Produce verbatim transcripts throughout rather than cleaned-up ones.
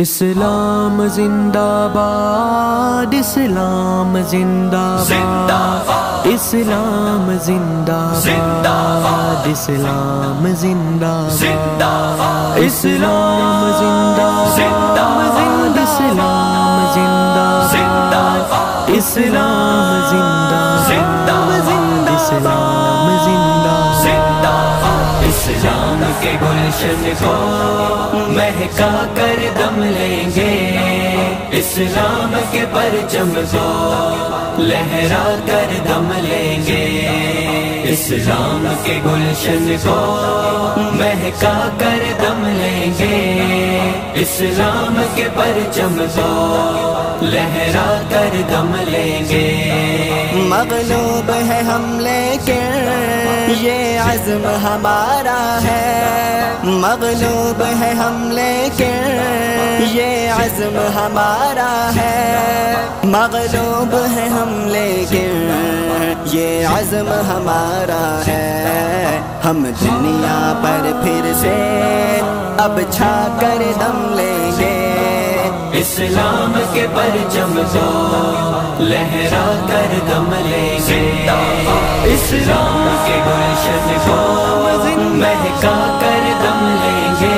اسلام زندہ باد، اسلام زندہ باد، اسلام زندہ باد، اسلام زندہ باد، اسلام زندہ باد، اسلام زندہ باد، اسلام زندہ باد، اسلام زندہ باد۔ اسلام کے گلشن کو مہکا کر دم لیں گے، اسلام کے پرچم کو لہرا کر دم لیں گے، اسلام کے گلشن کو مہکا کر دم لیں گے، اسلام کے پرچم کو لہرا کر دم لیں گے۔ مغلوب ہے ہم لیکن یہ عزم ہمارا ہے، مغلوب ہے ہم لیکن یہ عزم ہمارا ہے، مغلوب ہے ہم لیکن یہ عزم ہمارا ہے، ہم دنیا پر پھر سے اب چھا کر دم لیں گے، اسلام کے پرچم کو لہرا کر دم لیں گے، اسلام کے گلشن کو مہکا کر دم لیں گے،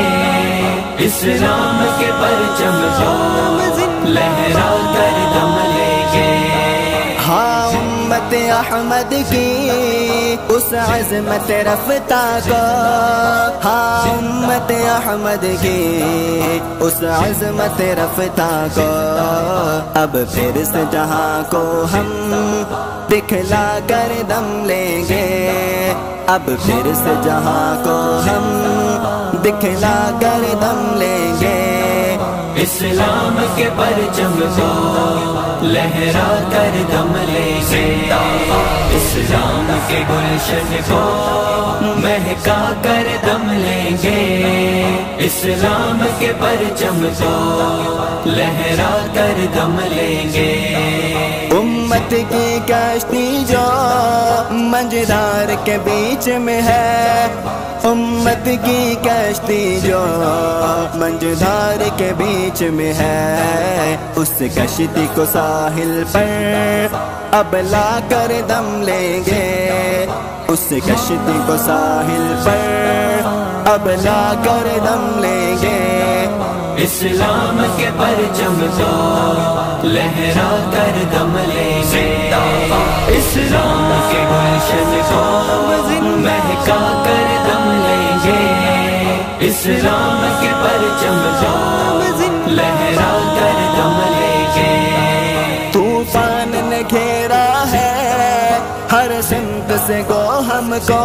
اسلام کے پرچم کو لہرا کر دم لیں گے۔ ہاں امت احمد کی اس عظمت رفتہ کو، ہاں امت احمد کی اس عظمت رفتہ کو، اب پھر سے جہاں کو ہم دکھلا کر دم لیں گے، اب پھر سے جہاں کو ہم دکھلا کر دم لیں گے، اسلام کے پرچم کو لہرا کر دم لیں گے، اسلام کے گلشن کو مہکا کر دم لیں گے، اسلام کے پرچم کو لہرا کر دم لیں گے۔ امت کی کشتی جو منجدار کے بیچ میں ہے، امت کی کشتی جو منجدار کے بیچ میں ہے، اس کشتی کو ساحل پر اب لا کر دم لیں گے، اس کشتی کو ساحل پر اب لا کر دم لیں گے، اسلام کے پرچم کو لہرا کر دم لیں گے، اسلام کے گلشن کو مہکا کر دم لیں گے، اسلام کے پرچم کو لہرا کر دم لیں گے۔ طوفان نے گھیرا ہے ہر سمت سے گو ہم کو،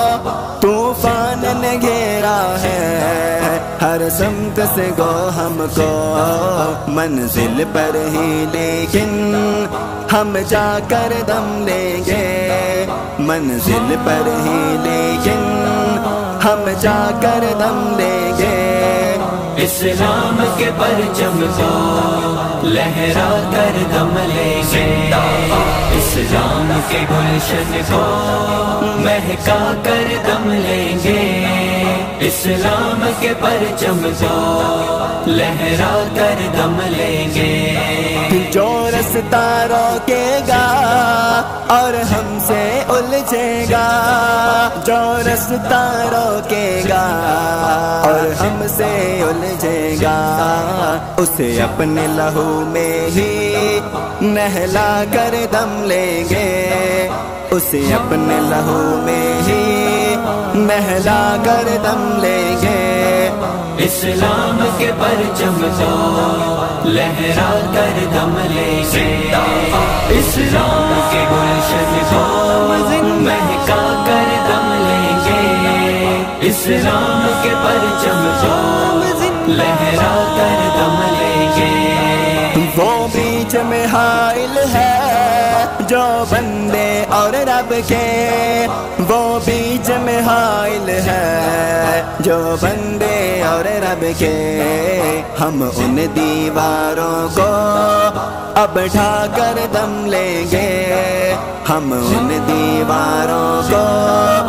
طوفان نے گھیرا ہے ہر سمت سے گو ہم کو، منزل پر ہی لیکن ہم جا کر دم لیں گے، منزل پر ہی لیکن ہم جا کر دم لیں گے، اسلام کے پرچم کو لہرا کر دم لیں گے، اسلام کے گلشن کو مہکا کر دم لیں گے، اسلام کے پرچم کو لہرا کر دم لیں گے۔ جو رستہ روکے گا اور ہم سے الجھے گا، جو رستہ روکے گا اور ہم سے الجھے گا، اسے اپنے لہو میں ہی نہلا کر دم لیں گے، اسے اپنے لہو میں ہی نہلا کر دم لیں گے، اسلام کے پرچم کو لہرا کر دم لیں گے، اسلام کے گلشن کو مہکا کر دم لیں گے، اسلام کے پرچم کو لہرا کر دم لیں گے۔ وہ بیچ میں حائل ہے جو بندے اور رب کے، وہ بیچ میں حائل ہے جو بندے اور رب کے، ہم ان دیواروں کو اب ڈھا کر دم لیں گے، ہم ان دیواروں کو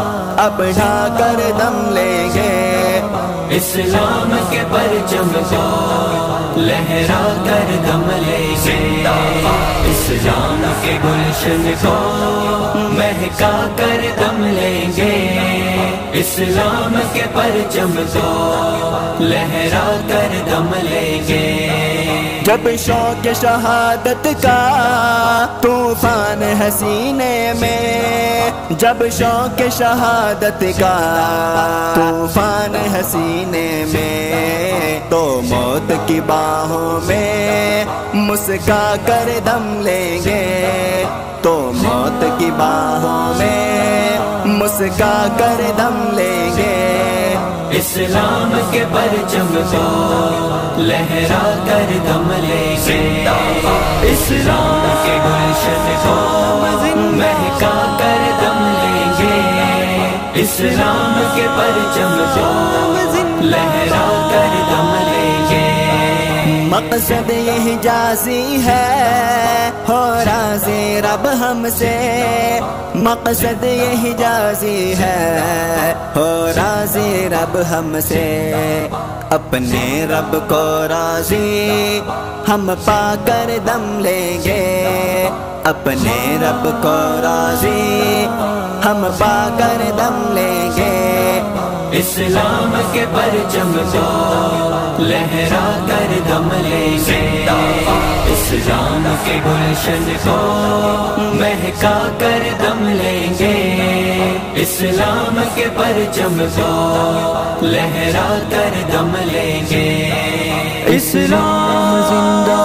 اب ڈھا کر دم لیں گے، اسلام کے پرچم کو لہرا کر دم لیں گے، اسلام کے گلشن کو مہکا کر دم لیں گے، اسلام کے پرچم کو لہرا کر دم لیں گے۔ جب شوق شہادت کا طوفان حسینے میں، جب شوق شہادت کا طوفان حسینے میں، تو موت کی باہوں میں مسکا کر دم لیں گے، تو موت کی باہوں میں مسکا کر دم لیں گے، اسلام کے پرچم کو لہرا کر دم لیں گے، اسلام کے گلشن کو مہکا کر دم لیں گے، اسلام کے پرچم کو لہرا کر دم لیں گے۔ مقصد یہ حجازی ہے ہو راضی رب ہم سے، مقصد یہ حجازی ہے ہو راضی رب ہم سے، اپنے رب کو راضی ہم پا کر دم لیں گے، اپنے رب کو راضی ہم پا کر دم لیں گے، اسلام کے پرچم کو لہرا کر دم لیں گے، اسلام کے گلشن کو مہکا کر دم لیں گے، اسلام کے پرچم کو لہرا کر دم لیں گے، اسلام زندہ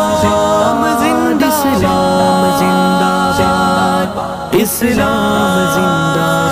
باد، اسلام زندہ باد، اسلام زندہ